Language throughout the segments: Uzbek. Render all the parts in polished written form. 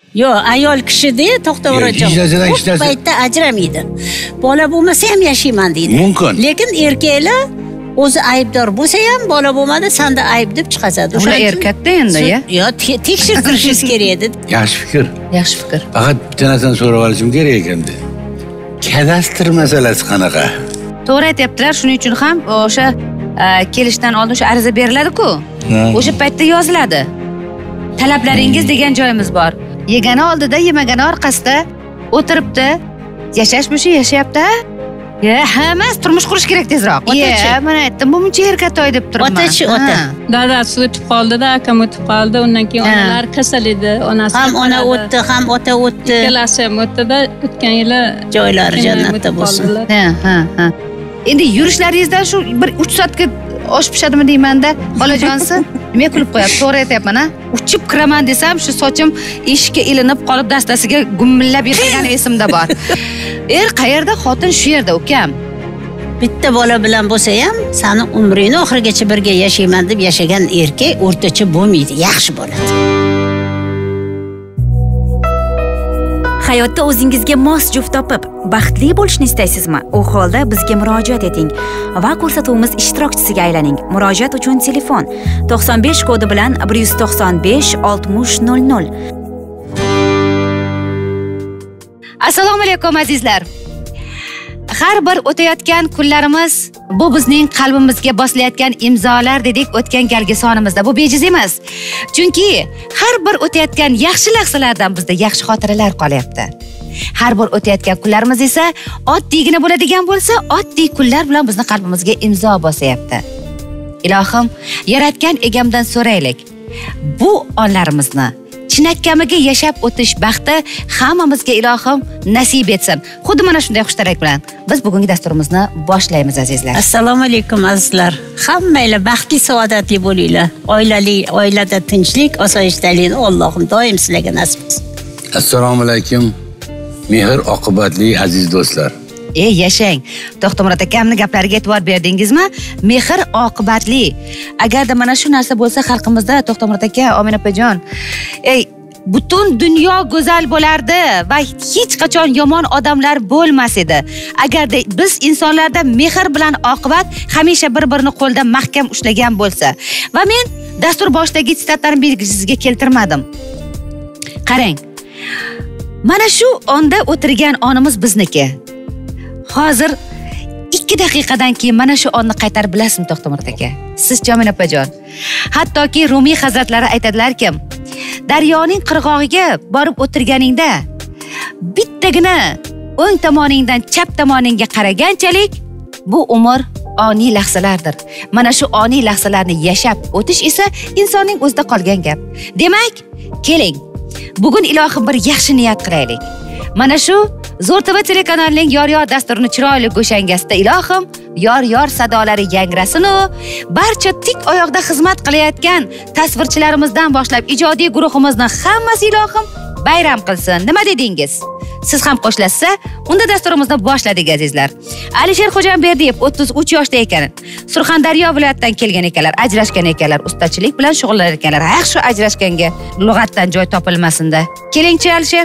Yo'q, ayol kishi-da, To'xtamurodjon. Bu paytda ajramaydi. Bola bo'lmasa ham yashayman deydi. Mumkin. Lekin erkaklar o'zi aybdor bo'lsa ham bola bo'lmadi, senda ayb deb chiqazadi. Ular erkakda endi, ya. Yo'q, tekshirtirishingiz kerak edi. Yaxshi fikr. Yaxshi fikr. Faqat bitta narsani so'rab olishim kerak ekanda. Kadastr masalasi qanaqa? To'g'ri aytyaptilar, shuning uchun ham o'sha kelishdan oldin o'sha ariza beriladi-ku. O'sha paytda yoziladi. Talablaringiz degan joyimiz bor. Yegani oldida, yemagani orqasida o'tiribdi. Yashashmishi yashayapti. Emas, turmush qurish kerak tezroq. Mana aytdim, bu muncha erkatoy deb turibman. Otachi, ota. Dadasi o'tib qoldi-da, akam o'tib qoldi. Undan keyin onalar kasal edi. Onasi ham ona o'tdi, ham ota o'tdi. Ikkalasi ham o'tdi-da, o'tgan yili joylari jannatda bo'lsin. Ha. Endi yurishlaringizdan shu bir 3 soatga oshib pishadimi deyman-da, bolajonsi. Nima kulib qo'yapti? To'g'ri aytyapman-a? Uchib kiraman desam, shu sochim eshikka ilinib qolib, dastasiga gumillab yurgani esimda bor. Qayerda, xotin shu yerda, ukam. Bitta bola bilan bo'lsa ham, seni umringni oxirigacha birga yashayman deb yashagan erkak o'rtacha bo'lmaydi, yaxshi bo'ladi. Hayotda o'zingizga mos juft topib, baxtli bo'lishni istaysizmi? U holda bizga murojaat eting va ko'rsatuvimiz ishtirokchisiga aylaning. Murojaat uchun telefon 95 kodi bilan 195 6000. Assalomu alaykum azizlar. Har bir o'tayotgan kunlarimiz bu bizning qalbimizga bosilayotgan imzolar dedik o'tgan galgi sonimizda. Bu bejiz emas. Chunki har bir o'tayotgan yaxshi lahzalardan bizda yaxshi xotiralar qolyapti. Har bir o'tayotgan kunlarimiz esa oddiygina bo'ladigan bo'lsa, oddiy kunlar bilan bizni qalbimizga imzo bosyapti. Ilohim, yaratgan egamdan so'raylik. Bu onlarimizni chinakamiga yashab o'tish baxti hammamizga ilohim nasib etsin. Xuddi mana shunday xushtarak bilan biz bugungi dasturimizni boshlaymiz azizlar. Assalomu alaykum azizlar. Hammanglar baxtli, saodatli bo'linglar. Oilada tinchlik, osoyishtalikni Allohim doim sizlarga nasib etsin. Assalomu alaykum. Mehr oqibatli aziz do'stlar. Yashang. To'xtamurod akamning gaplariga e'tibor berdingizmi? Mehr oqibatli. Agarda mana shu narsa bo'lsa xalqimizda, To'xtamurod aka, Omina opajon, butun dunyo go'zal bo'lardi va hech qachon yomon odamlar bo'lmas edi. Agarda biz insonlarda mehr bilan oqibat hamisha bir-birini qo'lda mahkam ushlagan bo'lsa. Va men dastur boshidagi sitatlarni belgisiga keltirmadim. Qarang. Mana shu onda o'tirgan onimiz bizniki. Hozir 2 daqiqadan keyin mana shu onni qaytarib bilasizmi To'xtamurod aka? Siz Jamila opajon. Hattoki Rumiy hazratlari aytadilar-ki, daryoning qirg'og'iga borib o'tirganingda bittagina o'ng tomoningdan chap tomoningga qaraganchalik bu umr oniy lahzalardir. Mana shu oniy lahzalarni yashab o'tish esa insonning o'zida qolgan gap. Demak, keling, bugun ilohim bir yaxshi niyat qilaylik. Mana shu Zo'r TV telekanalining Yor-yor dasturini chiroyli go'shangasida ilohim yor-yor sadolari yangrasin u barcha tik oyoqda xizmat qilayotgan tasvirchilarimizdan boshlab ijodiy guruhimizni hammasi ilohim bayram qilsin. Nima dedingiz? Siz ham qo'shilasiz? Unda dasturimizni boshladik azizlar. Alisher Xo'janberdiyev 33 yoshda ekan. Surxondaryo viloyatidan kelgan ekanlar, ajrashgan ekanlar, ustachilik bilan shug'ullanar ekanlar. Shu ajrashganga lug'atdan joy topilmasin-da. Kelingchi Alisher.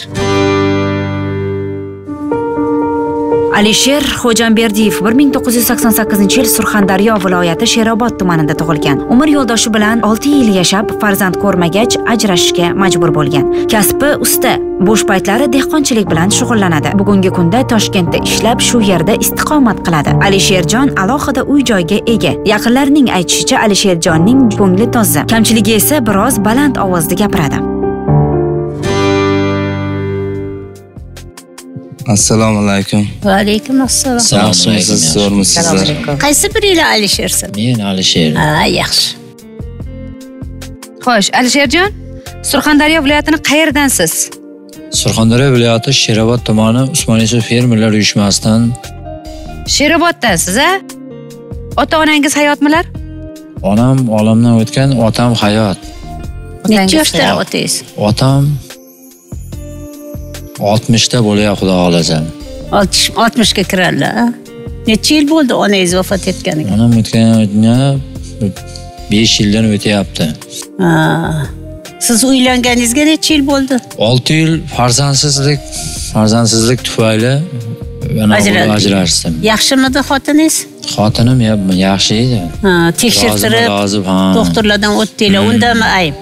Alisher Xo'janberdiyev 1988-yil Surxondaryo viloyati Sherobod tumanida tug'ilgan. Umr yo'ldoshi bilan 6 yil yashab, farzand ko'rmagach, ajrashishga majbur bo'lgan. Kasbi usta, bo'sh paytlari dehqonchilik bilan shug'ullanadi. Bugungi kunda Toshkentda ishlab, shu yerda istiqomat qiladi. Alisherjon alohida uy-joyga ega. Yaqinlarining aytishicha, Alisherjonning ko'ngli toza. Kamchiligi esa biroz baland ovozda gapiradi. Assalomu alaykum. Va alaykum assalom. Yaxshimisiz, zo'rmisizlar? Qaysi biringlar Alishersiz? Men Alisher. Yaxshi. Xo'sh, Alisherjon, Surxondaryo viloyatining qayerdansiz? Surxondaryo viloyati Sherobod tumani Usmon Yusuf fermerlar uyushmasidan. Sheroboddansiz, a? Ota-onangiz hayotmilar? Onam olamdan o'tgan, otam hayot. Necha yoshda otangiz? Otam 60 bo'lyapti, xudo xolasa. 60 ga kiradilar. Necha yil bo'ldi onangiz vafot etganiga? Onam o'tganiga 5 yildan o'tyapti. Siz uylanganingizga necha yil bo'ldi? 6 yil farzandsizlik tufayli ajrashdim. Yaxshimidi xotiningiz? Xotinim yaxshi edi. Tekshirtirib, doktorlardan o'tdinglar, undami ayb?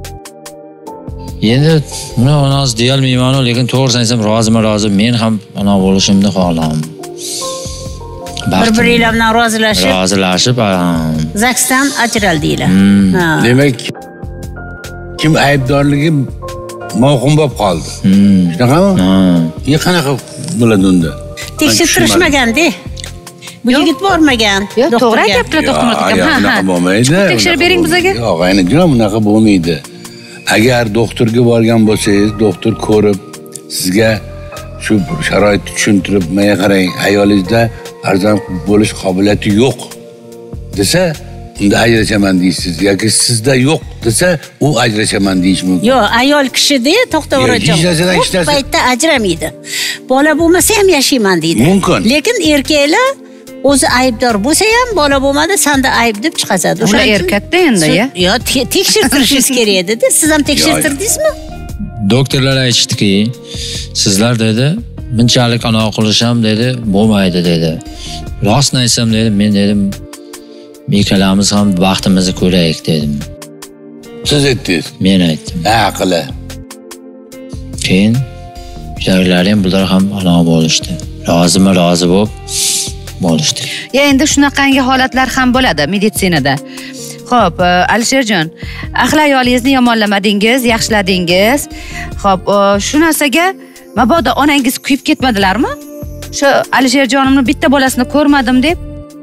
Endi buni onoz deyolmayman, lekin to'g'risini aytsam rozi. Men ham ona bo'lishimni xohladim. Bir-biringlar bilan rozilashib, zaksdan ajraldinglar. Demak, kim aybdorligi mavhum bo'lib qoldi. Shunaqami? Qanaqa bo'ladi unda? Tekshirtirishmaganda. Bu yigit bormagan. Yo'q, to'g'ri aytibdilar doktor akam. Ha, bo'lmaydi. Tekshirib bering bizga. Yo'q, aynan bunaqa bo'lmaydi. Agar doktorga borgan bo'lsangiz, doktor ko'rib, sizga shu sharoitni tushuntirib, menga qarang, ayolingizda farzand bo'lish qobiliyati yo'q desa, unda ajrashaman deysiz. Yoki sizda yo'q desa, u ajrashaman deyish mumkin. Yo'q, ayol kishida to'xtaverajam. Bu paytda ajramaydi. Bola bo'lmasa ham yashayman deydi. Mumkin. Lekin erkaklar o'zi aybdor bo'lsa ham bola bo'lmadi, senda ayb deb chiqazadi. O'sha erkakda endi yo tekshirtirishingiz kerak edi. Siz ham tekshirtirdingizmi? Doktorlar aytishdiki, sizlar dedi, bunchalik anaqa qilisham dedi, bo'lmaydi dedi. Rostni aytsam dedi, men dedim, ikkalamiz ham vaqtimizni ko'raylik dedim. Siz aytdingiz. Men aytdim. Aqli. Keyin uydagilar ham bular ham anaqa bo'lishdi. Rozi bo'lib bo'lishdi. Endi shunaqangi holatlar ham bo'ladi meditsinada. Xo'p, Alisherjon, ahli ayolingizni yomonlamadingiz, yaxshiladingiz. Xo'p, shu narsaga mabodo onangiz kuyib ketmadilarmi? Shu Alisherjonimni bitta bolasini ko'rmadim deb.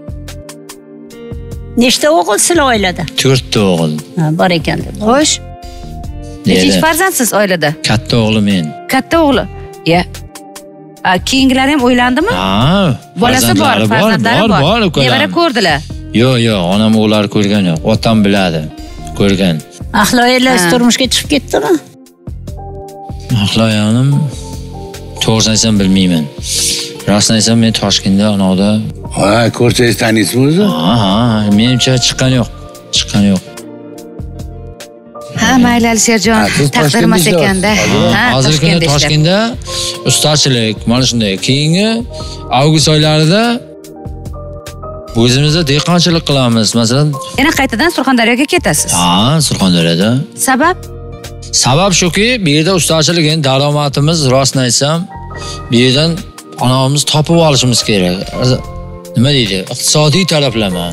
Nechta o'g'il sizlar oilada? 4 ta o'g'il. Bor ekan deb. Xo'sh. Nechinchi farzandsiz oilada? Katta o'g'lim men. Katta o'g'li. Ya. Keyingilar ham o'ylandimi? Ha, bolasi bor, farzandlari bor. Nevara ko'rdilar. Yo'q, onam ular ko'rgan yo'q. Otam biladi. Ko'rgan. Ahloyingiz turmushga chiqib ketdimi? Ahloyinim to'g'risini aytsam bilmayman. Rostini aytsam men Toshkentda onoda. Ha, ko'rsangiz taniysizmi o'zi? Ha, menimcha chiqqan yo'q. Ha, mayli Alisherjon, taqdirmas ekanda. Hozirgi kunda Toshkentda ustachilik, mana shunday. Keyingi avgust oylarida o'zimizda dehqonchilik qilamiz. Masalan, yana qaytadan Surxondaryoga ketasiz. Ha, Surxondaryoda. Sabab shuki, bu yerda ustachilik, endi daromadimiz rostini aytsam, bu yerdan onamiz topib olishimiz kerak. Nima deydi? Iqtisodiy talablarma.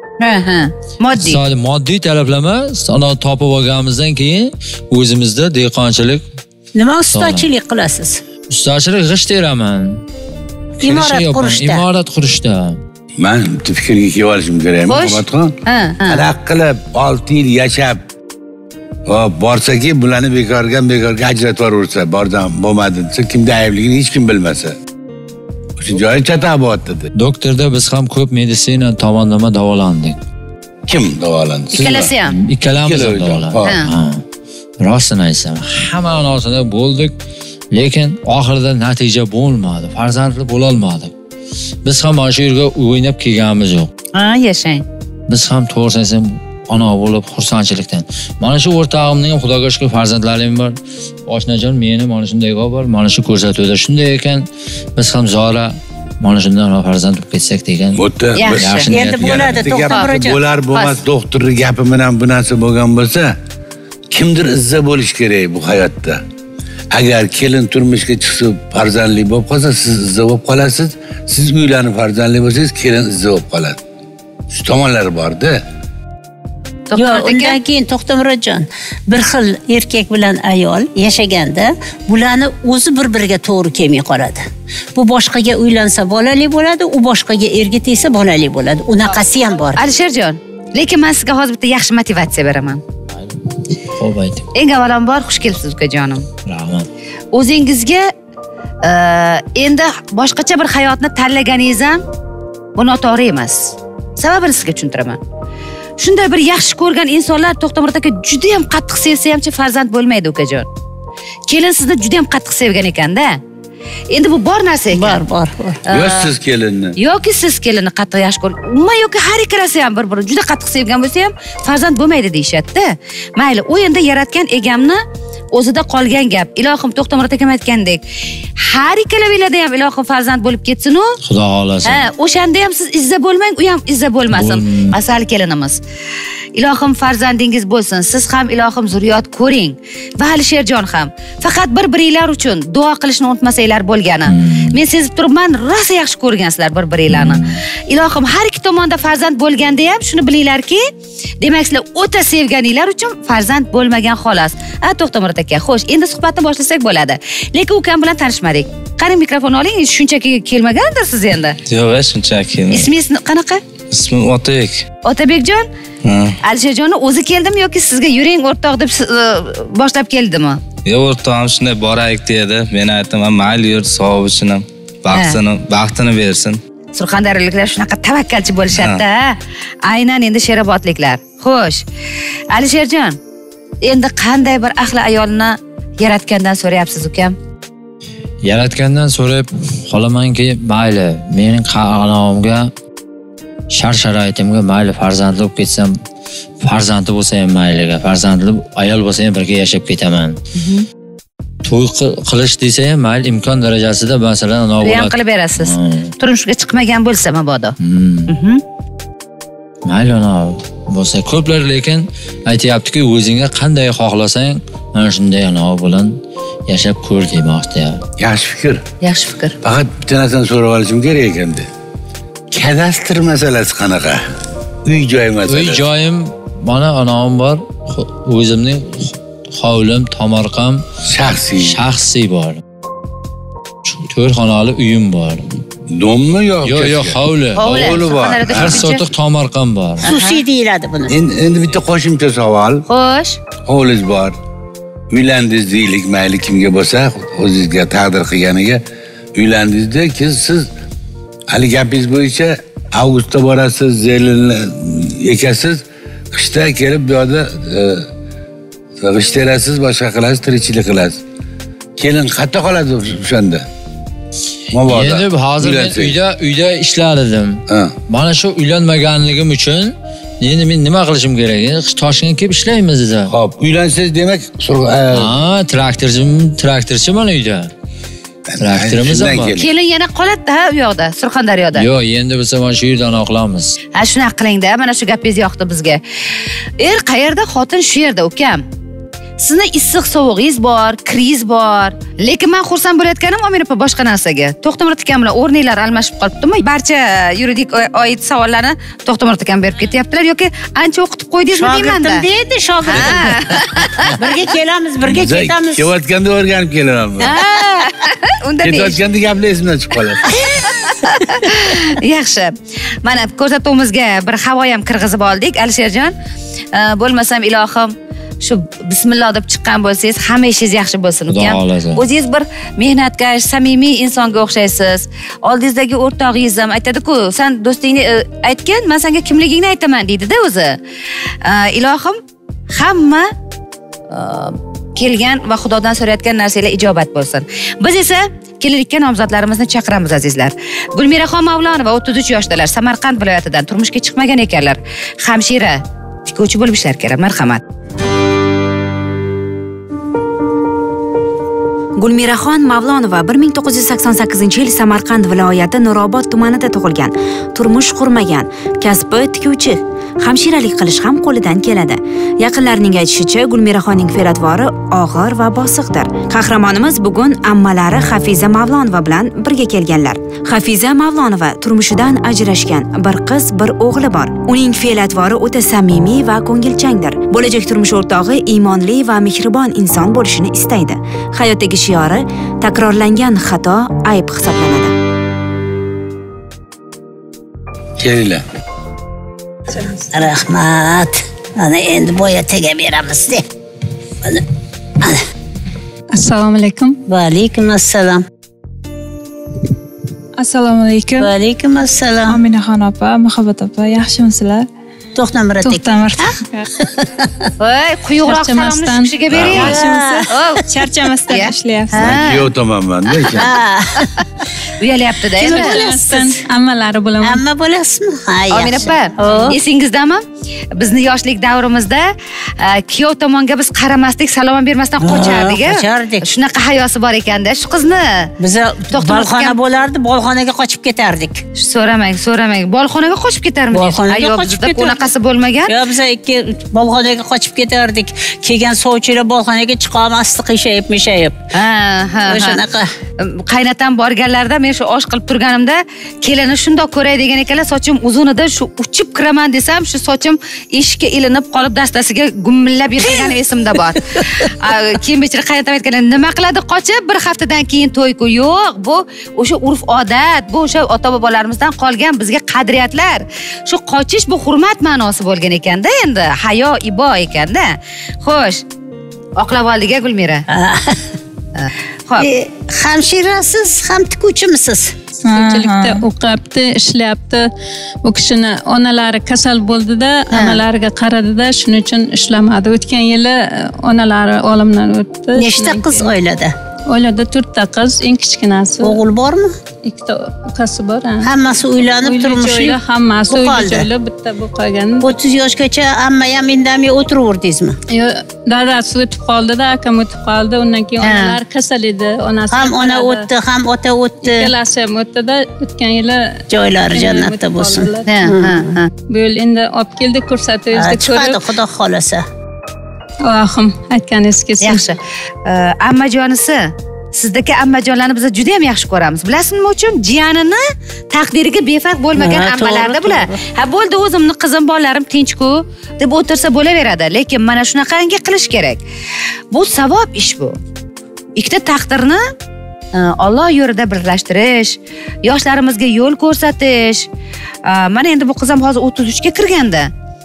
Moddiy talablama, ana topib olganimizdan keyin o'zimizda dehqonchilik. Nima ustachilik qilasiz? Ustachilik g'isht teraman. Imorat qurishda. Men fikrga kelib olishim kerak, Muhammadxon. Qanaqa qilib 6 yil yashab borsaki, bularni bekorga ajratib yuborsa, bordan bo'lmadi desa, kimda aybligini hech kim bilmasa. Shu joyi chataboat dedi. Doktorda biz ham ko'p meditsina tomonlama davolandik. Kim davolandi? Ikkalasi ham. Ikkalamiz davolandik. Rostini aytsam, hamma narsada bo'ldik, lekin oxirida natija bo'lmadi. Farzandli bo'la olmadik. Biz ham mana shu yerga o'ynab kelganimiz yo'q. Yashang. Biz ham to'g'risini aytsam, ona bo'lib xursandchilikdan. Mana shu o'rtog'imning ham Xudoga shukr farzandlarim bor. Oshnajon meni mana shunday bor, mana shu ko'rsatuvda shunday ekan, biz ham Zora mana shundan farzand bo'lib ketsak degan. Yaxshi. Endi bo'ladi, to'xtab bo'lar-bo'lmas doktorning gapi bilan bu narsa bo'lgan bo'lsa, kimdir izza bo'lish kerak bu hayotda. Agar kelin turmushga chiqsa, farzandli bo'lib qolsa, siz izza bo'lib qolasiz. Siz uylanib farzandli bo'lsangiz, kelin izza bo'lib qoladi. Shu tomonlari bor-da. Yo'q, undan keyin To'xtamurajon, bir xil erkak bilan ayol yashaganda bularni o'zi bir-biriga to'g'ri kelmay qoladi. Bu boshqaga uylansa bolali bo'ladi, u boshqaga erga tegsa bolali bo'ladi. Unaqasi ham bor. Alisherjon, lekin men sizga hozir bitta yaxshi motivatsiya beraman. Xo'p, ayting. Eng avvalambor xush kelibsiz ukajonim. Rahmat. O'zingizga endi boshqacha bir hayotni tanlaganingiz ham bu noto'g'ri emas. Sababini sizga tushuntiraman. Shunday bir yaxshi ko'rgan insonlar To'xtamurod aka juda ham qattiq sevsa hamchi farzand bo'lmaydi ukajon. Kelin sizni juda ham qattiq sevgan ekanda. Endi bu bor narsa ekan. Bor. Yo siz kelinni. Yoki siz kelinni qattiq yaxshi ko'ring. Umuman yoki har ikkalasi ham bir-birini juda qattiq sevgan bo'lsa ham farzand bo'lmaydi deyshadi-da. Mayli, u endi yaratgan egamni o'zida qolgan gap. Ilohim To'xtamurod akam aytgandek, har ikkalavinglarda ham ilohim farzand bo'lib ketsin-u. Xudo xolasa. O'shanda ham siz izza bo'lmang, u ham izza bo'lmasin. Asal kelinimiz. Ilohim farzandingiz bo'lsin. Siz ham ilohim zurriyot ko'ring. Va Alisherjon ham. Faqat bir-biringlar uchun duo qilishni unutmasanglar bo'lgani. Men sezib turibman, rosa yaxshi ko'rgansizlar bir-biringlarni. Ilohim har ikki tomonda farzand bo'lganda ham shuni bilinglarki, demak sizlar o'ta sevganinglar uchun farzand bo'lmagan xolos. To'xtamurod aka, xo'sh, endi suhbatni boshlasak bo'ladi. Lekin ukam bilan tanishmadik. Qani mikrofon oling, shunchaki kelmagandirsiz endi. Yo'q, shunchaki kelmadim. Ismingiz qanaqa? Ismim Otabek. Otabekjon? Alisherjonni o'zi keldimi yoki sizga yuring o'rtoq deb boshlab keldimi? Yo'q, o'rtog'im shunday boraylik dedi. Men aytdim, mayli yur, savob uchun ham baxtini bersin. Surxondaryoliklar shunaqa tavakkalchi bo'lishadi-da. Aynan endi Sherobodliklar. Xo'sh. Alisherjon, endi qanday bir ahli ayolni yaratgandan so'rayapsiz ukam? Yaratgandan so'rab qolamanki, mayli, mening qanomimga shart-sharoitimga mayli farzandli bo'lib ketsam, farzandli bo'lsa ham mayliga, farzandli ayol bo'lsa ham birga yashab ketaman. To'y qilish desa ham mayli imkon darajasida masalan ana bo'ladi. Ham qilib berasiz. Turmushga chiqmagan bo'lsa mabodo. Mayli ana bo'lsa ko'plar lekin aytayaptiki, o'zingga qanday xohlasang, mana shunday ana bilan yashab ko'r demoqda. Yaxshi fikr. Yaxshi fikr. Faqat bitta narsani so'rab olishim kerak ekanda. Kadastr masalasi qanaqa? Uy joy masalasi. Uy joyim mana anam bor. O'zimning hovlim, tomorqam shaxsiy bor. 4 xonali uyim bor. Dommi yo'q? Yo'q, hovli bor. 1 sotiq tomorqam bor. Xususiy deyiladi buni. Endi bitta qo'shimcha savol. Xo'sh. Hovliz bor. Uylandingiz deylik, mayli kimga bo'lsa, o'zingizga taqdir qilganiga uylandingizda, siz hali gapingiz bo'yicha avgustda borasiz, zelini ekasiz, qishda kelib bu yerda g'isht terasiz, boshqa qilasiz, tirikchilik qilasiz. Kelin qayerda qoladi o'shanda? Endi hozir men uyda ishlar edim. Mana shu uylanmaganligim uchun endi men nima qilishim kerak? Toshkentga kelib ishlaymiz dedi. Xo'p, uylansangiz demak, traktorchi mana uyda. Traktorimiz bor. Kelin yana qoladi-da u yoqda, Surxondaryoda. Yo'q, endi bo'lsa mana shu yerdan oqlamiz. Shunaqa qiling-da, mana shu gapingiz yoqdi bizga. Qayerda, xotin shu yerda, ukam. Sizni issiq sovug'ingiz bor, kriz bor. Lekin men xursand bo'layotganim Omina opa boshqa narsaga. To'xtamurod akam bilan o'rninglar almashib qolibdimi? Barcha yuridik oid savollarni To'xtamurod akam berib ketyaptilar yoki ancha o'qitib qo'ydingizmi deymanda? Shogirdim deydi, shogirdim. Birga kelamiz, birga ketamiz. Kelayotganda o'rganib kelaman. Unda ketayotganda gaplar esimdan chiqib qoladi. Yaxshi. Mana ko'rsatuvimizga bir havo ham kirg'izib oldik, Alisherjon. Bo'lmasam ilohim shu bismillah deb chiqqan bo'lsangiz, hamma ishingiz yaxshi bo'lsin ukam. O'zingiz bir mehnatkash, samimiy insonga o'xshaysiz. Oldingizdagi o'rtog'ingiz ham aytadi-ku, sen do'stingni aytgan, men senga kimligingni aytaman deydi-da o'zi. Ilohim hamma kelgan va Xudodan so'rayotgan narsalar ijobat bo'lsin. Biz esa kelinlikka nomzodlarimizni chaqiramiz azizlar. Gulmiraxon Mavlonova 33 yoshdalar, Samarqand viloyatidan turmushga chiqmagan ekanlar. Hamshira, tikuvchi bo'lib ishlar kerak. Marhamat. Gulmiraxon Mavlonova 1988-yil Samarqand viloyati Nurobod tumanida tug'ilgan. Turmush qurmagan, kasbi tikuvchi. Hamshiralik qilish ham qo'lidan keladi. Yaqinlarining aytishicha, Gulmiraxonning fe'l-atvori og'ir va bosiqdir. Qahramonimiz bugun ammalari Hafiza Mavlonova bilan birga kelganlar. Hafiza Mavlonova turmushidan ajrashgan, bir qiz, bir o'g'li bor. Uning fe'l-atvori o'ta samimiy va ko'ngilchangdir. Bo'lajak turmush o'rtog'i iymonli va mehribon inson bo'lishini istaydi. Hayotdagi shiori takrorlangan xato ayb hisoblanadi. Kelinglar. Rahmat. Ana endi boya tega beramiz-da. Assalomu alaykum. Va alaykum assalom. Assalomu alaykum. Va alaykum assalom. Ominaxon opa, Muhabbat opa, yaxshimisizlar? To'xtamurod aka. Voy, quyuqroq salomni shu kishiga bering. Yaxshimisiz? Charchamasdan ishlayapsiz. Men kuyov tomonman-da ekan. Uyalyapti-da endi. Ammalari bo'laman. Amma bo'lasizmi? Ha, Omina yaxshi. opa, esingizdami? Bizni yoshlik davrimizda kuyov tomonga biz qaramasdik, salom bermasdan qochardik. Qochardik. Shunaqa hayosi bor ekanda. Shu qizni Biza bolxona bo'lardi, bolxonaga qochib ketardik. so'ramang. Bolxonaga qochib ketarmiz. Bolxonaga qochib bizda ketardik. unaqasi bo'lmagan. Yo, biza ikki bolxonaga qochib ketardik. Kelgan sovchilar bolxonaga chiqolmasdi, qiyshayib-mishayib. Ha. O'shanaqa. Qaynatam borganlarda men shu osh qilib turganimda kelini shundoq ko'ray degan ekanlar, sochim uzun edi, shu uchib kiraman desam, shu sochim eshikka ilinib qolib dastasiga gumillab yiqilgani esimda bor. Keyin bechora qaynatam aytganlar, nima qiladi qochib, bir haftadan keyin to'y-ku. Yo'q, bu o'sha urf-odat, bu o'sha ota-bobolarimizdan qolgan bizga qadriyatlar. Shu qochish bu hurmat ma'nosi bo'lgan ekanda, endi hayo, ibo ekanda. Xo'sh, oqlab oldik-a Gulmira. Xo'p. Hamshirasiz, ham tikuvchimisiz? Suvchilikda o'qiyapti, ishlayapti. Bu kishini onalari kasal bo'ldi-da, onalariga qaradi-da, shuning uchun ishlamadi. O'tgan yili onalari olamdan o'tdi. Nechta qiz oilada? Oilada 4 ta qiz, eng kichkinasi. O'g'il bormi? 2 ta ukasi bor. Hammasi uylanib turmushli. Hammasi uyli, bitta bu qolgan. 30 yoshgacha amma ham indamay o'tiraverdingizmi? Yo'q, dadasi o'tib qoldi-da, akam o'tib qoldi. Undan keyin onalar kasal edi, onasi Ham ona o'tdi, ham ota o'tdi. Ikkalasi ham o'tdi-da, o'tgan yili Joylari jannatda bo'lsin. Ha. Bu yil endi olib keldik, ko'rsatuvimizda Chiqadi, ko'rib. Xudo xolasa. Vahim, aytganingiz kelsin. Yaxshi. Ammajonisi, sizdagi ammajonlarni biz juda ham yaxshi ko'ramiz. Bilasizmi nima uchun? Jiyanini taqdiriga befarq bo'lmagan ammalarda bular. Ha bo'ldi, o'zimni qizim, bolalarim tinch-ku deb o'tirsa bo'laveradi, lekin mana shunaqangi qilish kerak. Bu savob ish bu. Ikkita taqdirni Alloh yo'lida birlashtirish, yoshlarimizga yo'l ko'rsatish. Mana endi bu qizim hozir 33 ga kirganda.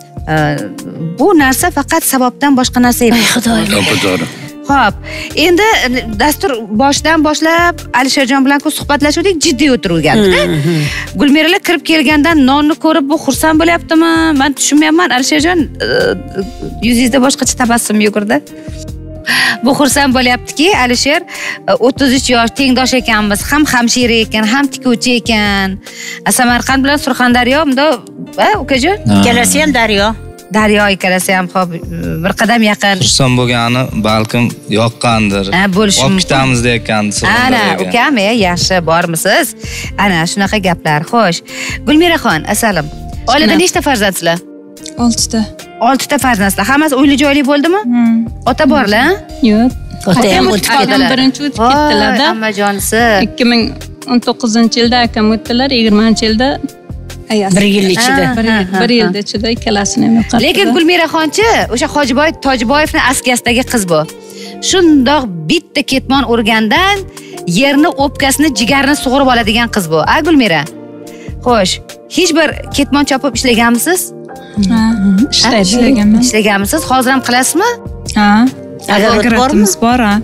Bu narsa faqat savobdan boshqa narsa emas. Xudoyim. To'g'ri. Xo'p, endi dastur boshidan boshlab Alisherjon bilan suhbatlashuvdik, jiddiy o'tirgandik. Gulmiralar kirib kelgandan nonni ko'rib bu xursand bo'lyaptimi? Men tushunmayapman. Alisherjon yuzingizda boshqacha tabassum yugurdi. Bu xursand bo'lyaptiki, Alisher 33 yosh tengdosh ekanmiz, ham hamshira ekan, ham tikuvchi ekan. Samarqand bilan Surxondaryo bunda, ukajon? Kelasi ham Daryo ikkalasi ham xo'p bir qadam yaqin. Xursand bo'lgani balkim yoqqandir. Bo'lishi mumkin. mumkin. O'qitamiz deyotgandi. Ana, ukam, yaxshi bormisiz? Ana shunaqa gaplar. Xo'sh. Gulmiraxon, asalim. Oilada nechta farzandsizlar? 6 ta. 6 ta farzandsizlar. Hammasi uyli joyli bo'ldimi? Ota borlar? Yo'q. Ota ham o'tib ketdilar. Birinchi o'tib ketdilar-da. Ammajonisi. 2019-yilda akam o'tdilar, 20-yilda bir yil ichida. Bir yilda ichida ikkalasini ham yo'qotdi. Lekin Gulmiraxonchi, o'sha Hojiboy Tojiboyevning askasidagi qiz bu. Shundoq bitta ketmon urgandan yerni, o'pkasini, jigarini sug'urib oladigan qiz bu. Gulmira. Xo'sh, hech bir ketmon chopib ishlaganmisiz? Ha, ishlaganman. Ishlaganmisiz? Hozir ham qilasizmi? Ha. Agarotimiz bor, ha.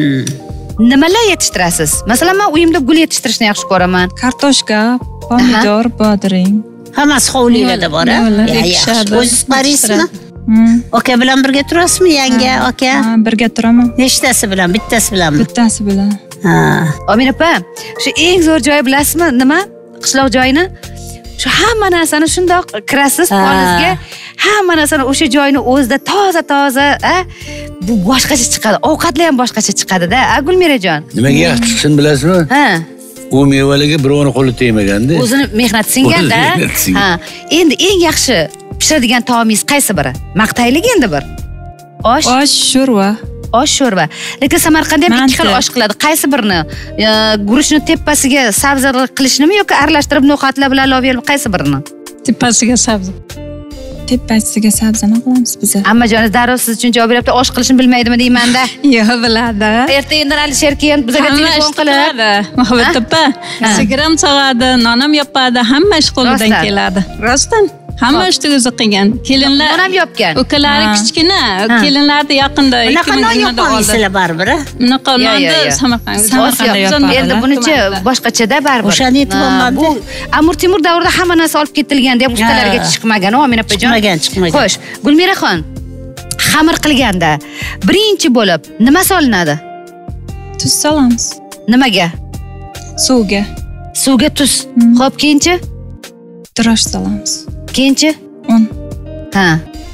Nimalar yetishtirasiz? Masalan, men uyimda gul yetishtirishni yaxshi ko'raman. Kartoshka, pomidor, bodring. Hammasi hovlingizda bor, ha? Yaxshi. O'zingiz qaraysizmi? Aka bilan birga turasizmi, yanga, aka? Ha, birga turaman. Nechtasi bilan? Bittasi bilanmi? Bittasi bilan. Ha. Omin opa, shu eng zo'r joyi bilasizmi? Nima? Qishloq joyini. Shu hamma narsani shundoq kirasiz polizga, hamma narsani o'sha joyni o'zida toza-toza, bu boshqacha chiqadi. Ovqatlar ham boshqacha chiqadi-da, Gulmirajon. Nimaga yaxshi chiqsin bilasizmi? Ha. U mevalarga birovni qo'li tegmaganda. O'zini mehnat singanda. Ha. Endi eng yaxshi pishiradigan taomingiz qaysi biri? Maqtaylik endi bir. Osh, sho'rva. Osh sho'rva. Lekin Samarqandda ham ikki xil osh qiladi. Qaysi birini? Guruchni tepasiga sabzi qilishnimi yoki aralashtirib no'xatlar bilan lovyal qaysi birini? Tepasiga sabzi. Tepasiga sabzini qilamiz biz. Ammajoningiz darrov siz uchun javob beribdi. Osh qilishni bilmaydimi deyman-da. Yo'q, biladi. Erta indin Alisher keyin bizga telefon qilib, Muhabbat opa, sigiram sog'adi, nonam yopadi, hamma ish qo'lidan keladi. Rostdan. Hamma ishni o'zi qilgan. Kelinlar non ham yopgan. ukalari kichkina, kelinlarni yaqinda Bunaqa non yopmaysizlar baribir. Bunaqa nonni Samarqandda yopaman. Endi bunichi boshqachada baribir. O'shani aytib olmadi. Bu Amir Temur davrida hamma narsa olib ketilganda ham ustalarga chiqmagan, Omina opajon. Chiqmagan. Xo'sh, Gulmiraxon, xamir qilganda birinchi bo'lib nima solinadi? Tuz solamiz. Nimaga? Suvga. Suvga tuz. Xo'p, keyinchi? Drosh solamiz. Keyinchi? Un. Ha.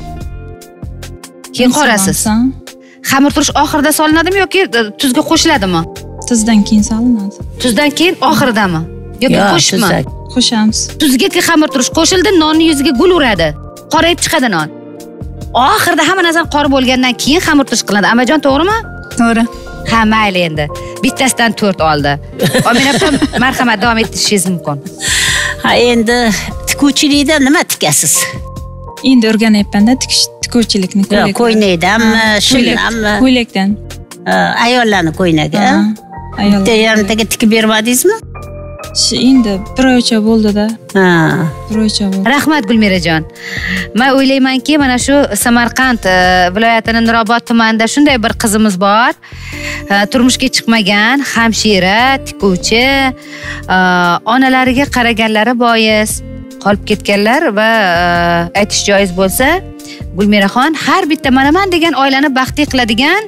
Keyin qorasiz. Xamir turish oxirida solinadimi yoki tuzga qo'shiladimi? Tuzdan keyin solinadi. Tuzdan keyin oxiridami? Yoki qo'shma? Qo'shamiz. Tuzga xamir turish qo'shildi, nonning yuziga gul uradi. Qorayib chiqadi non. Oxirida hamma narsa qora bo'lgandan keyin xamir turish qilinadi. Amajon, to'g'rimi? To'g'ri. Ha, mayli endi. Bittasidan 4 oldi. Omina opam, marhamat, davom ettirishingiz mumkin. Ha, endi tikuvchilikda nima tikasiz? Endi o'rganyapman-da tikuvchilikni. Ko'ynakdanmi, shimdanmi? Ko'ylakdan. Ayollarning ko'ynagi. Ayollar. Bitta yarimtaga tikib bermadingizmi? Endi bir oycha bo'ldi-da. Ha. Bir oycha bo'ldi. Rahmat Gulmirajon. Men o'ylaymanki, mana shu Samarqand viloyatining Nurobod tumanida shunday bir qizimiz bor. Turmushga chiqmagan, hamshira, tikuvchi, onalariga qaraganlari bois qolib ketganlar va aytish joiz bo'lsa, Gulmiraxon har bitta manaman degan oilani baxtli qiladigan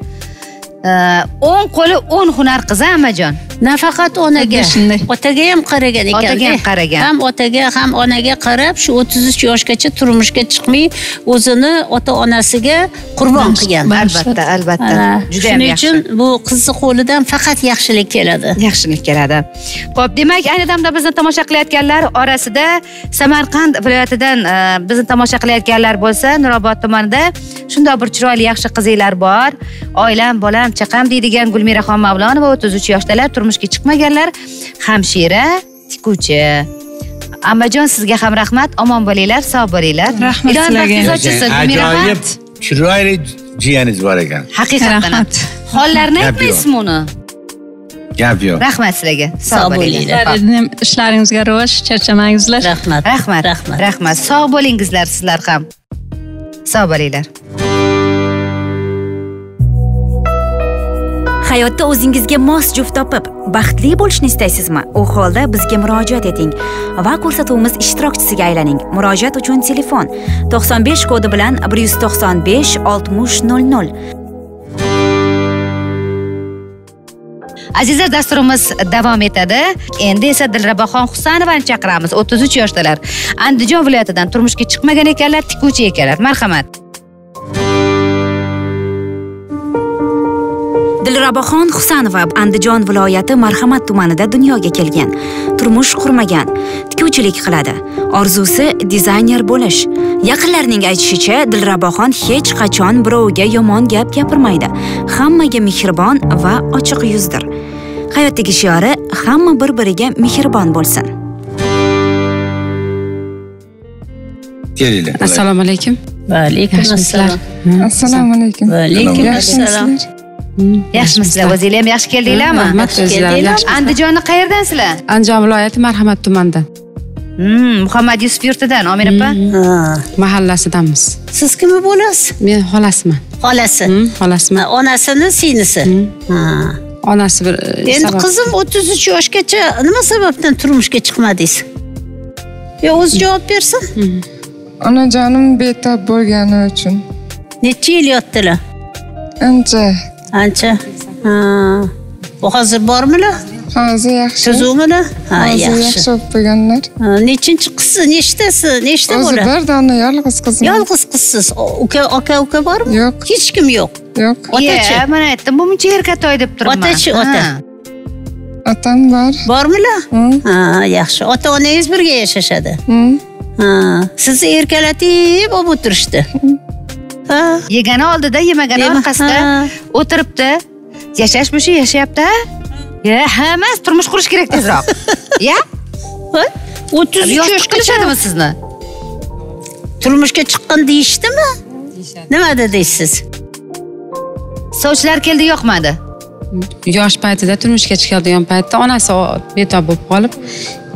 10 qo'li 10 hunar qiz amajon. Nafaqat onaga, otaga ham qaragan ekan. Otaga ham qaragan. Ham otaga, ham onaga qarab, shu 33 yoshgacha turmushga chiqmay, o'zini ota-onasiga qurbon qilgan. Albatta, albatta. Juda ham yaxshi. Shuning uchun bu qizni qo'lidan faqat yaxshilik keladi. Yaxshilik keladi. Xo'p, demak, ayni damda bizni tomosha qilayotganlar orasida Samarqand viloyatidan bizni tomosha qilayotganlar bo'lsa, Nurobod tumanida shunday bir chiroyli yaxshi qizinglar bor. Oilam, bolam, chaqam deydigan Gulmiraxon Mavlonova 33 yoshdalar, turmushga chiqmaganlar, hamshira, tikuvchi. Ammajon, sizga ham rahmat, omon bo'linglar, sog' bo'linglar. Rahmat sizlarga. Ajoyib chiroyli jiyaningiz bor ekan. Haqiqatan. Hollarni aytmaysizmi uni? Gap yo'q. Rahmat sizlarga. Sog' bo'linglar. Ishlaringizga rivosh, charchamangizlar. Rahmat. Rahmat. Rahmat. Sog' bo'lingizlar sizlar ham. Sog' bo'linglar. Hayotda o'zingizga mos juft topib, baxtli bo'lishni istaysizmi? U holda bizga murojaat eting va ko'rsatuvimiz ishtirokchisiga aylaning. Murojaat uchun telefon 95 kodi bilan 195 6000. Azizlar, dasturimiz davom etadi. Endi esa Dilrabaxon Husanovani chaqiramiz. 33 yoshdalar. Andijon viloyatidan turmushga chiqmagan ekanlar, tikuvchi ekanlar. Marhamat. Dilrabaxon Husanova Andijon viloyati Marhamat tumanida dunyoga kelgan. Turmush qurmagan, tikuvchilik qiladi. Orzusi dizayner bo'lish. Yaqinlarning aytishicha, Dilrabaxon hech qachon birovga yomon gap gapirmaydi. Hammaga mehribon va ochiq yuzdir. Hayotdagi shiori hamma bir-biriga mehribon bo'lsin. Kelinglar. Assalomu alaykum. Va alaykum assalom. Assalomu alaykum. Va alaykum assalom. Yaxshimisizlar? O'zinglar ham yaxshi keldinglarmi? Rahmat, o'zinglar yaxshi. Andijonni qayerdansizlar? Andijon viloyati Marhamat tumanidan. Muhammad Yusuf yurtidan, Omina opa. Mahallasidanmiz. Siz kim bo'lasiz? Men xolasiman. Xolasi. Xolasiman. Onasini, singlisi. Onasi bir Endi qizim 33 yoshgacha nima sababdan turmushga chiqmadingiz? Yo, o'zi javob bersin. Onajonim betob bo'lgani uchun. Necha yil yotdilar? Ancha. Bu hozir bormilar? Hozir yaxshi. Tuzukmilar? Ha, yaxshi. Yaxshi bo'lib bo'lganlar. Nechinchi qizsiz? Nechta O'zi bo'ladi? bir dona yolg'iz qizim. Yolg'iz qizsiz. Aka bormi? Yo'q. Hech kim yo'q. Yo'q. Otachi. Men aytdim, bu muncha erkatoy deb turibman. Otachi, ota. Otam bor. Bormilar? Ha, yaxshi. Ota-onangiz birga yashashadi. Ha, sizni erkalatib olib o'tirishdi. Yegani oldida, yemagani orqasida o'tiribdi. Yashash bu yashayapti. Emas, turmush qurish kerak tezroq. Ya? 33 yoshga qilishadimi sizni? Turmushga chiqqan deyishdimi? Nima deysiz? Sovchilar keldi, yoqmadi. Yosh paytida turmushga chiqadigan paytda onasi betob bo'lib qolib,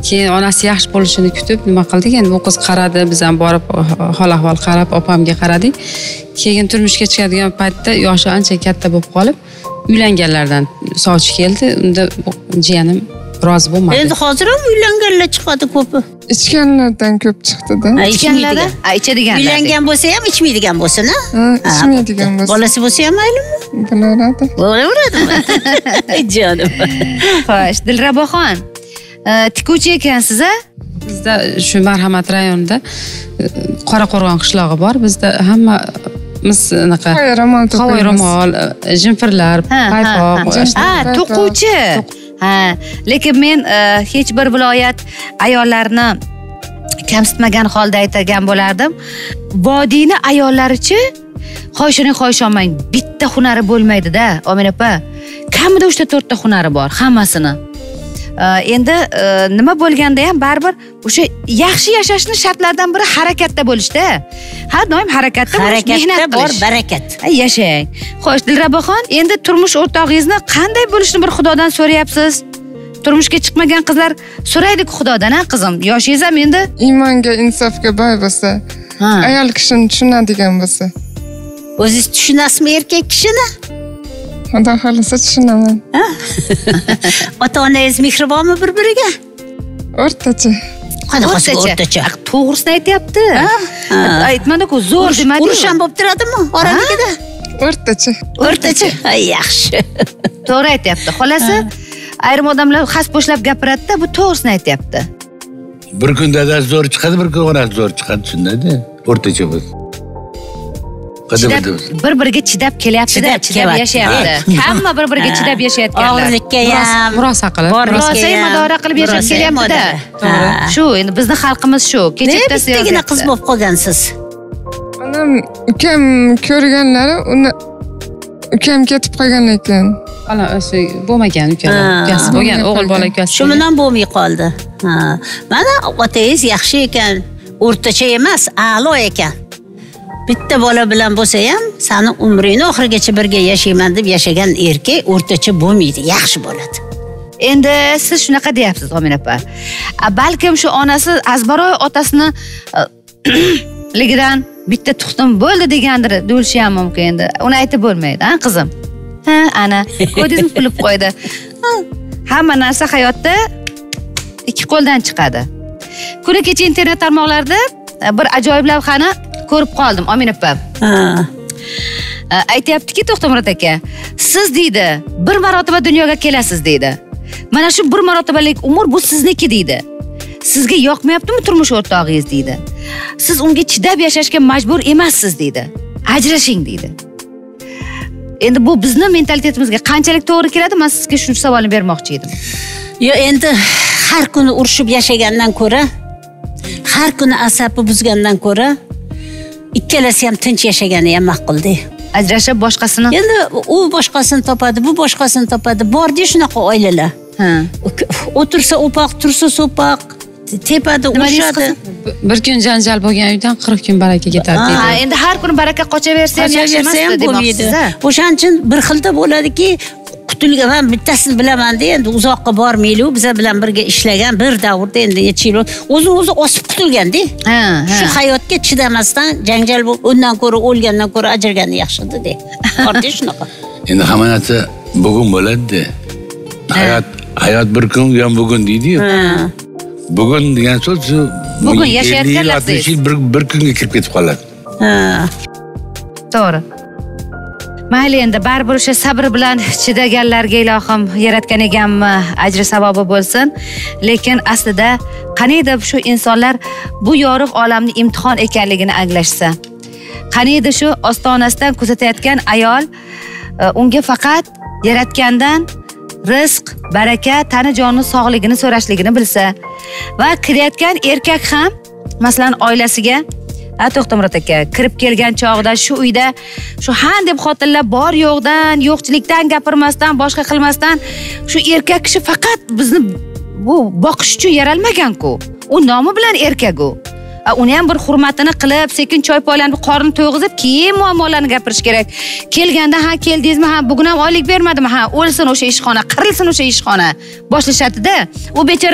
keyin onasi yaxshi bo'lishini kutib nima qildik, endi bu qiz qaradi, biz ham borib hol ahvol qarab opamga qaradik. Keyin turmushga chiqadigan paytda yoshi ancha katta bo'lib qolib, uylanganlardan sovchi keldi. Unda jiyanim rozi bo'lmadi. Endi hozir ham uylanganlar chiqadi ko'pi. Ichganlardan ko'p chiqdida. Ichganlarda, ichadiganlar. Uylangan bo'lsa ham ichmaydigan bo'lsin, ha? Ichmaydigan bo'lsa. Bolasi bo'lsa ham maylimi? Bo'laveradi. Bo'laveradimi? Jonim. Xo'sh, Dilraboxon, tikuvchi ekansiz, a? Bizda shu Marhamat rayonida Qoraqo'rg'on qishlog'i bor. Bizda hammamiz anaqa qovoy ro'mol, jimfirlar, paypoq, to'quvchi. Ha, lekin men hech bir viloyat ayollarini kamsitmagan holda aytgan bo'lardim. Vodiyni ayollarichi xohishining olmang, bitta hunari bo'lmaydi-da, Omin opa. Kamida 3-4 ta hunari bor hammasini. Endi nima bo'lganda ham baribir o'sha yaxshi yashashning shartlaridan biri harakatda bo'lishda. Har doim harakatda bo'lish, mehnat bor, qilish. barakat. Yashang. Xo'sh, Dilraboxon, endi turmush o'rtog'ingizni qanday bo'lishini bir Xudodan so'rayapsiz? Turmushga chiqmagan qizlar so'raydi-ku Xudodan, ha qizim. Yoshingiz ham endi Iymonga, insofga boy bo'lsa, ayol kishini tushunadigan bo'lsa. O'zingiz tushunasizmi erkak kishini? Xudo xolasa tushunaman. Ota-onangiz mehribonmi bir-biriga? O'rtacha. Qanaqa o'rtacha? To'g'risini aytayapti. Aytmadi-ku, zo'r demadi. Urush ham bo'lib turadimi oraligida? O'rtacha. O'rtacha. Yaxshi. To'g'ri aytayapti. Xolasi ayrim odamlar xas-bo'shlab gapiradi-da, bu to'g'risini aytayapti. Bir kun dadasi zo'r chiqadi, bir kun onasi zo'r chiqadi, shundayda. O'rtacha bo'lsa. Bir-biriga chidab kelyapti-da, chidab yashayapti. Hamma bir-biriga chidab yashayotganlar. Og'irlikka ham, murosa qilib, murosa madora qilib yashab kelyapti-da. Shu, endi bizning xalqimiz shu. Kecha bittasi bittagina qiz bo'lib qolgansiz. Onam ukam ko'rganlari, uni ukam ketib qolgan ekan. Ana o'sha bo'lmagan ukasi bo'lgan, o'g'il bola ukasi. Shu bilan bo'lmay qoldi. Mana otangiz yaxshi ekan, o'rtacha emas, a'lo ekan. Bitta bola bilan bo'lsa ham, seni umringni oxirigacha birga yashayman deb yashagan erkak o'rtacha bo'lmaydi, yaxshi bo'ladi. Endi siz shunaqa deyapsiz, Omin opa. Balkim shu onasi azbaroy otasini ligidan bitta tuxtum bo'ldi degandir, deyilishi ham mumkin endi. Uni aytib bo'lmaydi, ha qizim? Ha, ana, ko'dingizmi kulib qo'ydi. Hamma narsa hayotda ikki qo'ldan chiqadi. Kuni kecha internet tarmoqlarida bir ajoyib lavhani ko'rib qoldim, Omin opa. Aytayaptiki, To'xtamurod aka, siz deydi, bir marotaba dunyoga kelasiz deydi. Mana shu bir marotabalik umr bu sizniki deydi. Sizga yoqmayaptimi turmush o'rtog'ingiz deydi. Siz unga chidab yashashga majbur emassiz deydi. Ajrashing deydi. Endi bu bizning mentalitetimizga qanchalik to'g'ri keladi? Men sizga shu savolni bermoqchi edim. Yo, endi har kuni urushib yashagandan ko'ra, har kuni asabi buzgandan ko'ra, ikkalasi ham tinch yashagani ham ma'qul-da. Ajrashib boshqasini. Endi u boshqasini topadi, bu boshqasini topadi. Bor-da shunaqa oilalar. O'tirsa o'poq, tursa so'poq, tepadi, urishadi. Bir kun janjal bo'lgan uydan 40 kun baraka ketadi deydi. Ha, endi har kuni baraka qochaversa ham yaxshi emas demoqchisiz. O'shaning uchun bir xilda bo'ladiki, qutulgan, men bittasini bilaman-da, endi uzoqqa bormaylik, biz bilan birga ishlagan bir davrda endi necha yil o'zini osib qutulgan-da. Shu hayotga chidamasdan janjal bo'lib, undan ko'ra o'lgandan ko'ra ajragani yaxshi-da. Orda shunaqa. Endi hamma narsa bugun bo'ladi-da. Hayot bir kun ham bugun deydi-yu. Bugun degan so'z bugun yashayotgan lahzangiz bir kunga kirib ketib qoladi. To'g'ri. Mayli, endi baribir o'sha sabr bilan chidaganlarga ilohim yaratgan ekanmi ajri savobi bo'lsin. Lekin aslida qaniydi shu insonlar bu yorug' olamni imtihon ekanligini anglashsa. Qaniydi shu ostonasidan kuzatayotgan ayol unga faqat yaratgandan rizq, baraka, tani joni sog'ligini so'rashligini bilsa va kirayotgan erkak ham masalan oilasiga To'xtamurod aka kirib kelgan chog'ida shu uyda shu han deb xotinlar bor yo'qdan, yo'qchilikdan gapirmasdan, boshqa qilmasdan shu erkak kishi faqat bizni bu boqish uchun yaralmagan-ku. U nomi bilan erkak u. Uni ham bir hurmatini qilib, sekin choy poylanib, qorni to'yg'izib, keyin muammolarni gapirish kerak. Kelganda ha keldingizmi, ha bugun ham oylik bermadimi, ha o'lsin o'sha ishxona, qirilsin o'sha ishxona boshlashadi-da. U bechora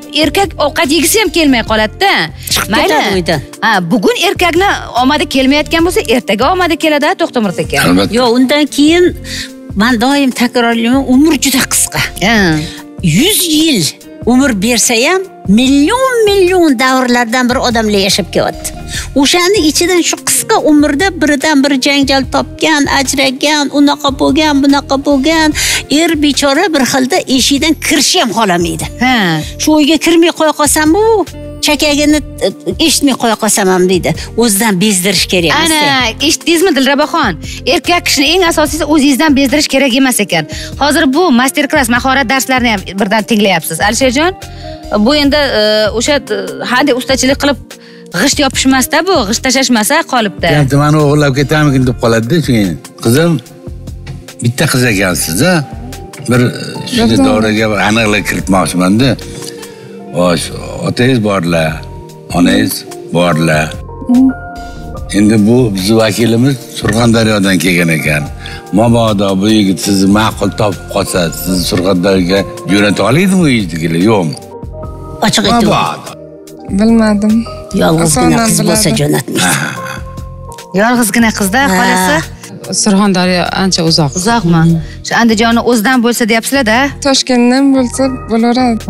erkak ovqat yegisi ham kelmay qoladi-da. Chiqib ketadi uydan. Ha, bugun erkakni omadi kelmayotgan bo'lsa, ertaga omadi keladi, To'xtamurod aka. Albatta. Yo'q, undan keyin men doim takrorlayman, umr juda qisqa. 100 yil umr bersa ham million davrlardan bir odamlar yashab kelyapti. O'shani ichidan shu qisqa umrda biridan bir janjal topgan, ajragan, unaqa bo'lgan, bunaqa bo'lgan, bechora bir xilda eshikdan kirish ham xolamaydi. Shu uyga kirmay qo'ya qolsam, bu chakagini eshitmay qo'ya qolsam ham deydi. O'zidan bezdirish kerak emas. Ana, eshitdingizmi Dilrabaxon? Erkak kishini eng asosiysi o'zingizdan bezdirish kerak emas ekan. Hozir bu master klass mahorat darslarini ham birdan tinglayapsiz. Alisherjon, bu endi o'sha hadda ustachilik qilib g'isht yopishmasda bu, g'isht tashashmasa qolibdi. Endi meni o'g'irlab ketamikin deb qoladi-da, chunki qizim bitta qiz ekansiz-a. Bir shunday davraga aniqlik kiritmoqchiman-da. Otangiz borlar, onangiz borlar. Endi bu bizni vakilimiz Surxondaryodan kelgan ekan. Mabodo bu yigit sizni ma'qul topib qolsa, sizni Surxondaryoga jo'nata oladimi uyingizga? Yo'qmi? Ochiq aytdim. Bilmadim. Yolg'izgina qiz bo'lsa jo'natmaydi. Yolg'izgina qizda xolasi Surxondaryo ancha uzoq. uzoqmi? Shu Andijonni o'zidan bo'lsa deyapsizlar-da. Toshkentdan bo'lsa bo'laveradi.